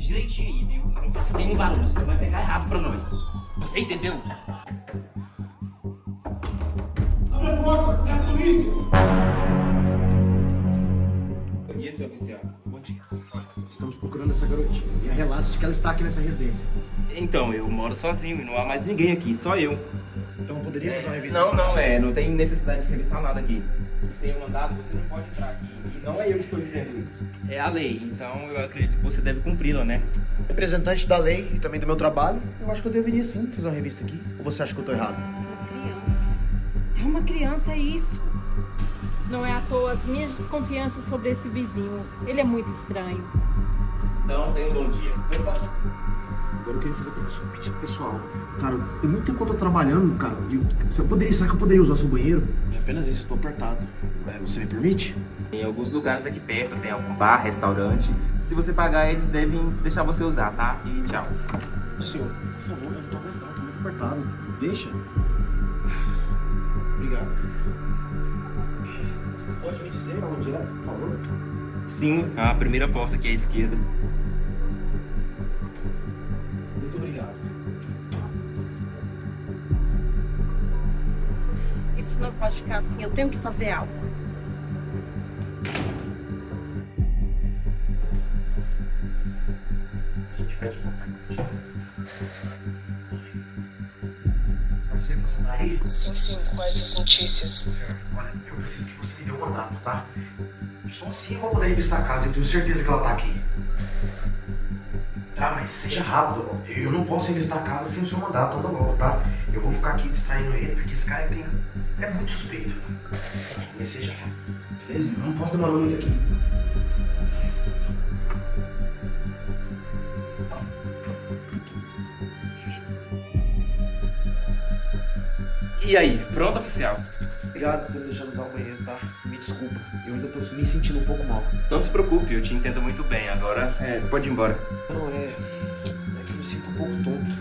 direitinho aí, viu? Não faça nenhum barulho, você vai pegar errado pra nós. Você entendeu? Abre a porta, é a polícia! Bom dia, seu oficial. Bom dia. Olha, estamos procurando essa garotinha. E há relatos de que ela está aqui nessa residência. Então, eu moro sozinho e não há mais ninguém aqui, só eu. Então eu poderia fazer uma revista? Não tem necessidade de revistar nada aqui. E sem o mandado, você não pode entrar aqui. E não é eu que estou dizendo isso. É a lei, então eu acredito que você deve cumpri-la, né? Representante da lei e também do meu trabalho, eu acho que eu deveria sim fazer uma revista aqui. Ou você acha que eu tô errado? Uma criança. É uma criança, é isso. Não é à toa as minhas desconfianças sobre esse vizinho. Ele é muito estranho. Então, tenha um bom dia. Agora eu queria fazer pra você um pedido pessoal. Cara, tem muito tempo que eu tô trabalhando, cara. Será que eu poderia usar o seu banheiro? É apenas isso, eu tô apertado. Você me permite? Tem alguns lugares aqui perto, tem algum bar, restaurante. Se você pagar, eles devem deixar você usar, tá? E tchau. Senhor, por favor, eu não tô aguentando, tô muito apertado. Deixa. Obrigado. Você pode me dizer onde é, por favor? Sim, a primeira porta aqui à esquerda. Muito obrigado. Isso não pode ficar assim. Eu tenho que fazer algo. A gente fecha o contato. Você tá aí? Sim, quais as notícias? Certo. Olha, eu preciso que você me dê um mandato, tá? Só assim eu vou poder revistar a casa, eu tenho certeza que ela tá aqui. Tá, mas seja rápido. Eu não posso revistar a casa sem o seu mandato, anda logo, tá? Eu vou ficar aqui distraindo ele, porque esse cara é muito suspeito. Mas seja rápido, beleza? Eu não posso demorar muito aqui. E aí, pronto, oficial? Obrigado por ter me deixado usar o banheiro, tá? Me desculpa, eu ainda tô me sentindo um pouco mal. Não se preocupe, eu te entendo muito bem. Agora, pode ir embora. Não é que eu me sinto um pouco tonto.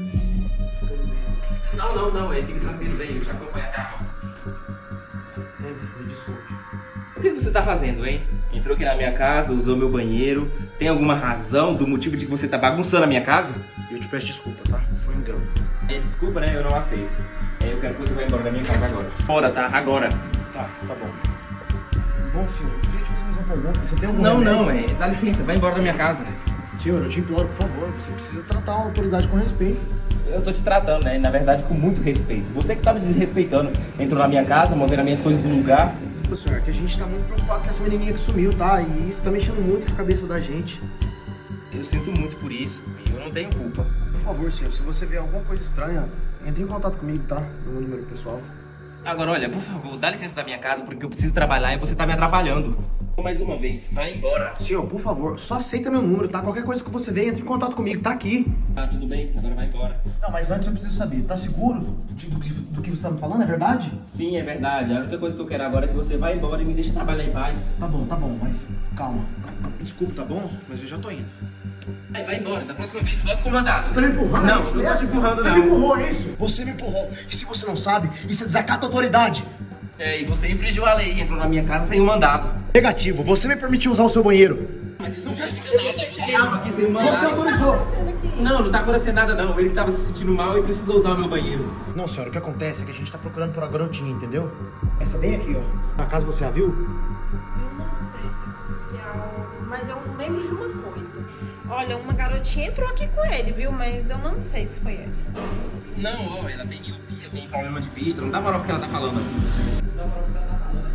Não, fique tranquilo, vem, eu te acompanho até a porta. Me desculpe. O que você tá fazendo, hein? Entrou aqui na minha casa, usou meu banheiro. Tem alguma razão do motivo de que você tá bagunçando a minha casa? Eu te peço desculpa, tá? Foi um engano. Desculpa, né? Eu não aceito. Eu quero que você vá embora da minha casa agora. Bora, tá? Agora. Tá bom. Bom, senhor, eu queria te fazer mais uma pergunta. Você tem algum remédio? Dá licença, vai embora da minha casa. Senhor, eu te imploro, por favor, você precisa tratar a autoridade com respeito. Eu tô te tratando, né? Na verdade, com muito respeito. Você que tá me desrespeitando. Entrou na minha casa, movendo as minhas coisas do lugar. Senhor, é que a gente tá muito preocupado com essa menininha que sumiu, tá? E isso tá mexendo muito com a cabeça da gente. Eu sinto muito por isso. E eu não tenho culpa. Por favor, senhor, se você vê alguma coisa estranha, entre em contato comigo, tá? No meu número pessoal. Agora, olha, por favor, dá licença da minha casa, porque eu preciso trabalhar e você tá me atrapalhando. Mais uma vez, vai embora. Senhor, por favor, só aceita meu número, tá? Qualquer coisa que você vê, entre em contato comigo, tá aqui. Tá, tudo bem, agora vai embora. Não, mas antes eu preciso saber, tá seguro do que você tá me falando, é verdade? Sim, é verdade. A única coisa que eu quero agora é que você vá embora e me deixe trabalhar em paz. Tá bom, mas calma. Desculpa, tá bom? Mas eu já tô indo. Vai embora, da próxima vez volta com o mandado. Você tá me empurrando? Não, não tô te empurrando, Você não. me empurrou, é isso? Você me empurrou. E se você não sabe, isso é desacato à autoridade. E você infringiu a lei, entrou na minha casa sem o mandado. Negativo, você me permitiu usar o seu banheiro. Mas isso não justifica nada, você entrou aqui sem o mandado. Você autorizou. Não tá acontecendo nada não, ele que tava se sentindo mal e precisou usar o meu banheiro. Não, senhora, o que acontece é que a gente tá procurando por uma garotinha, entendeu? Essa bem aqui, ó. Na casa você a viu? Eu não sei se é oficial, mas eu lembro de uma coisa. Olha, uma garotinha entrou aqui com ele, viu? Mas eu não sei se foi essa. Não, ó, ela tem miopia, tem problema de vista, não dá moral pro que ela tá falando. Não dá moral pro que ela tá falando.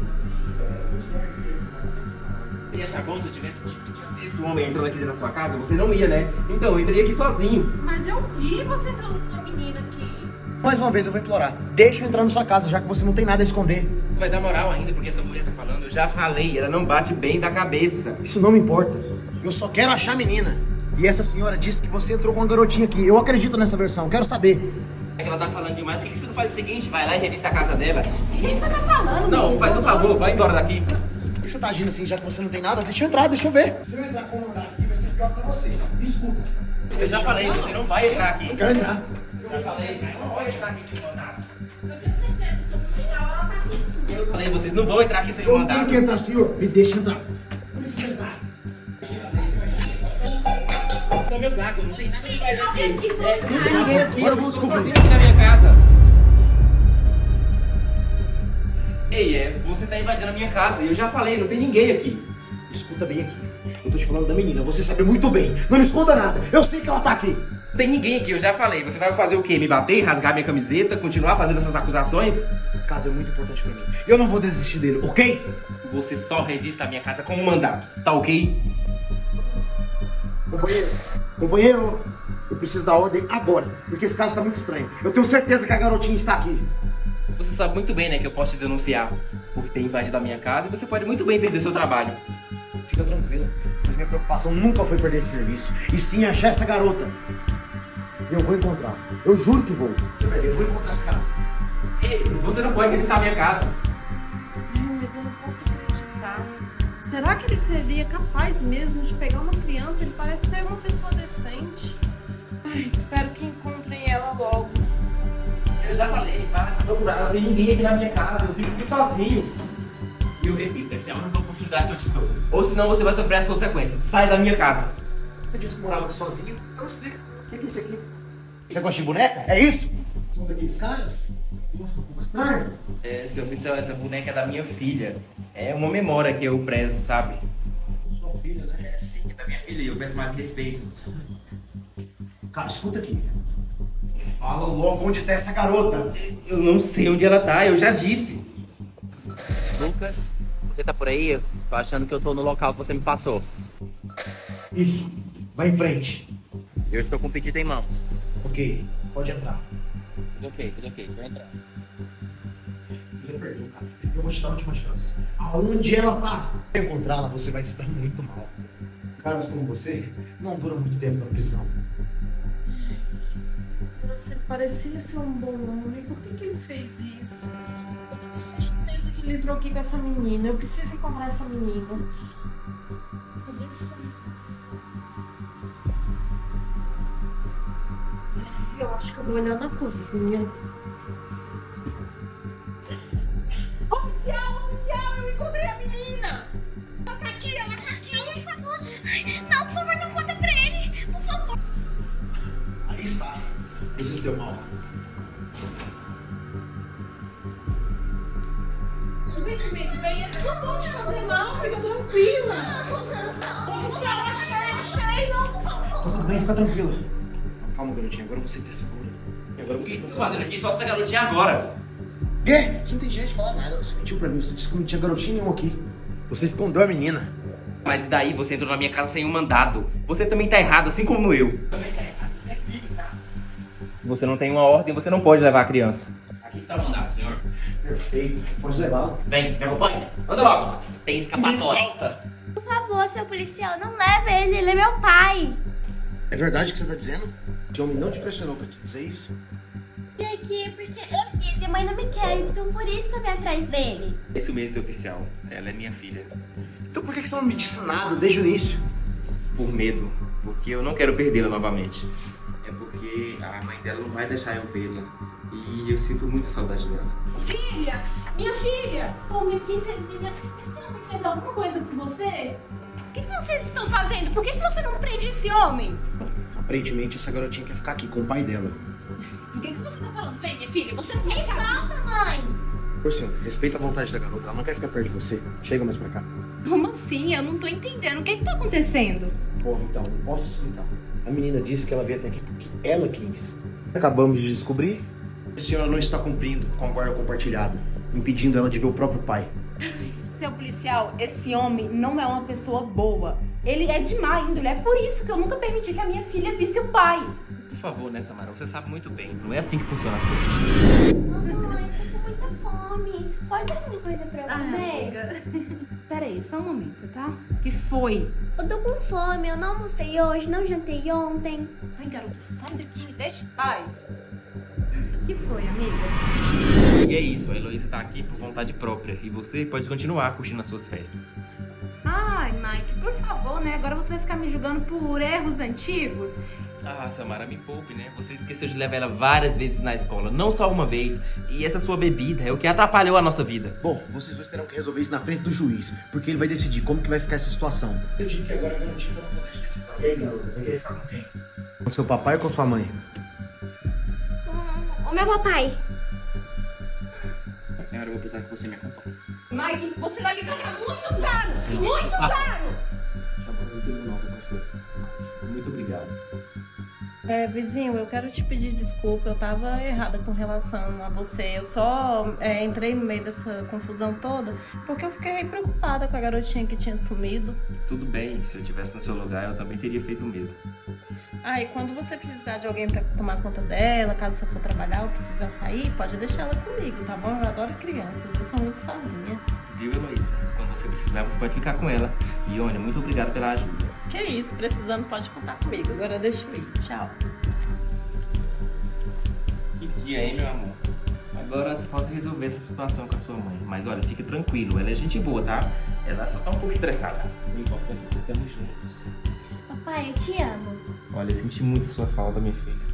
Eu ia achar bom se eu tivesse dito que tinha visto um homem entrando aqui dentro da sua casa, você não ia, né? Então, eu entrei aqui sozinho. Mas eu vi você entrando com uma menina aqui. Mais uma vez eu vou implorar. Deixa eu entrar na sua casa, já que você não tem nada a esconder. Vai dar moral ainda, porque essa mulher tá falando, eu já falei, ela não bate bem da cabeça. Isso não me importa. Eu só quero achar a menina. E essa senhora disse que você entrou com uma garotinha aqui. Eu acredito nessa versão, quero saber. É que ela tá falando demais, por que você não faz o seguinte? Vai lá e revista a casa dela. O que você tá falando? Não, faz um favor, vai embora daqui. Por que você tá agindo assim, já que você não tem nada? Deixa eu entrar, deixa eu ver. Se eu entrar com o mandado aqui, vai ser pior pra você. Desculpa. Eu já falei, você não vai entrar aqui. Eu quero entrar. Já falei, não vai entrar aqui sem mandado. Eu tenho certeza, se eu policial, ela tá aqui sim. Eu falei, vocês não vão entrar aqui sem Eu mandado. tenho que entrar, senhor. Me deixa entrar. Precisa entrar. só meu gato, não tem nada demais aqui. Não tem ninguém aqui. Agora vamos descobrir. Sozinho aqui na minha casa. Ei, você tá invadindo a minha casa e eu já falei, não tem ninguém aqui. Escuta bem aqui. Eu tô te falando da menina, você sabe muito bem. Não me esconda nada. Eu sei que ela tá aqui. Não tem ninguém aqui, eu já falei. Você vai fazer o quê? Me bater, rasgar minha camiseta, continuar fazendo essas acusações? O caso é muito importante pra mim. Eu não vou desistir dele, ok? Você só revista a minha casa com um mandato, tá ok? Companheiro, eu preciso da ordem agora, porque esse caso tá muito estranho. Eu tenho certeza que a garotinha está aqui. Você sabe muito bem, né, que eu posso te denunciar por ter invadido a minha casa e você pode muito bem perder seu trabalho. Fica tranquilo, mas minha preocupação nunca foi perder esse serviço, e sim achar essa garota. E eu vou encontrar. Eu juro que vou. Eu vou encontrar esse cara. Ei, você não pode revistar a minha casa. Mas eu não posso acreditar. Será que ele seria capaz mesmo de pegar uma criança? Ele parece ser uma pessoa decente. Ai, espero que encontrem ela logo. Eu já falei, para procurar, não tem ninguém aqui na minha casa, eu fico aqui sozinho. E eu repito, essa é a única oportunidade que eu te dou. Ou senão você vai sofrer as consequências. Sai da minha casa. Você disse que morava aqui sozinho? Então explica. O que é isso aqui? Você gosta de boneca? É isso? São daqueles caras? Gosto um pouco estranho. Seu oficial, essa boneca é da minha filha. É uma memória que eu prezo, sabe? Sua filha, né? É sim, é da minha filha e eu peço mais respeito. Cara, escuta aqui. Fala logo onde tá essa garota. Eu não sei onde ela tá, eu já disse. Lucas, você tá por aí? Eu tô achando que eu tô no local que você me passou. Isso, vai em frente. Eu estou com o pedido em mãos. Ok, pode entrar. Tudo ok, vou entrar. Você perdeu, cara. Eu vou te dar a última chance. Aonde ela tá? Se encontrá-la, você vai se dar muito mal. Caras como você não duram muito tempo na prisão. Nossa, ele parecia ser um bom homem. Por que ele fez isso? Eu tenho certeza que ele entrou aqui com essa menina. Eu preciso encontrar essa menina. Cadê essa? Eu acho que eu vou olhar na cozinha. Oficial, eu encontrei a menina! Ela tá aqui! Por favor. Não, por favor, não conta pra ele. Por favor. Aí está. Você se deu mal. Vem comigo, vem. Eles não vão te fazer mal, fica tranquila. Oficial, achei. Tá tudo bem, fica tranquila. Calma, garotinha, agora você tá segura. Agora O que você tá fazendo aqui? Solta essa garotinha agora. Quê? Você não tem direito de falar nada. Você mentiu pra mim, você disse que não tinha garotinha nenhuma aqui. Você escondeu a menina. Mas e daí você entrou na minha casa sem um mandado? Você também tá errado, assim como eu. Você não tem uma ordem, você não pode levar a criança. Aqui está o mandado, senhor. Perfeito, pode levá-la. Vem, me acompanha. Anda logo. Tem escapatória. Solta. Por favor, seu policial, não leve ele é meu pai. É verdade o que você tá dizendo? Esse homem não te pressionou pra te dizer isso? E aqui, porque eu quis, minha mãe não me quer, então por isso que eu vim atrás dele. Isso mesmo, seu oficial. Ela é minha filha. Então por que você não me disse nada desde o início? Por medo. Porque eu não quero perdê-la novamente. É porque a mãe dela não vai deixar eu vê-la. E eu sinto muita saudade dela. Filha! Minha filha! Pô, minha princesinha, esse homem fez alguma coisa com você? O que vocês estão fazendo? Por que você não prende esse homem? Aparentemente essa garotinha quer ficar aqui com o pai dela. Do que você tá falando? Vem, minha filha, você não Me quer ficar. solta, mãe. Por senhor, respeita a vontade da garota, ela não quer ficar perto de você. Chega mais pra cá. Como assim? Eu não tô entendendo. O que tá acontecendo? Porra, então, não posso te explicar. A menina disse que ela veio até aqui porque ela quis. Acabamos de descobrir que a senhora não está cumprindo com a guarda compartilhada, impedindo ela de ver o próprio pai. Seu policial, esse homem não é uma pessoa boa. Ele é de má índole. É por isso que eu nunca permiti que a minha filha visse o pai. Por favor, né, Samara? Você sabe muito bem. Não é assim que funcionam as coisas. Mamãe, tô com muita fome. Pode alguma coisa pra eu comer? Peraí, só um momento, tá? Que foi? Eu tô com fome, eu não almocei hoje, não jantei ontem. Ai, garota, sai daqui, me deixa em paz. Que foi, amiga? E é isso, a Heloísa tá aqui por vontade própria. E você pode continuar curtindo as suas festas. Ai, Mike, por favor, né? Agora você vai ficar me julgando por erros antigos. Ah, Samara, me poupe, né? Você esqueceu de levar ela várias vezes na escola, não só uma vez. E essa sua bebida é o que atrapalhou a nossa vida. Bom, vocês dois terão que resolver isso na frente do juiz, porque ele vai decidir como que vai ficar essa situação. Eu digo que agora a garotinha tá no colégio precisar. E aí, garota, vai querer ficar com quem? Com seu papai ou com sua mãe? O meu papai. Senhora, eu vou precisar que você me acompanhe. Mike, você vai me pagar muito caro! Muito caro! Muito obrigado. Vizinho, eu quero te pedir desculpa, eu tava errada com relação a você. Eu só entrei no meio dessa confusão toda porque eu fiquei preocupada com a garotinha que tinha sumido. Tudo bem, se eu estivesse no seu lugar, eu também teria feito o mesmo. E quando você precisar de alguém pra tomar conta dela, caso você for trabalhar ou precisar sair, pode deixar ela comigo, tá bom? Eu adoro crianças, eu sou muito sozinha. Viu, Heloísa? Quando você precisar, você pode ficar com ela. E olha, muito obrigado pela ajuda. Que isso, precisando pode contar comigo. Agora deixa eu ir, tchau. Que dia, hein, meu amor? Agora só falta resolver essa situação com a sua mãe. Mas olha, fique tranquilo, ela é gente boa, tá? Ela só tá um pouco estressada. O importante é que estamos juntos. Papai, eu te amo. Olha, eu senti muito a sua falta, minha filha.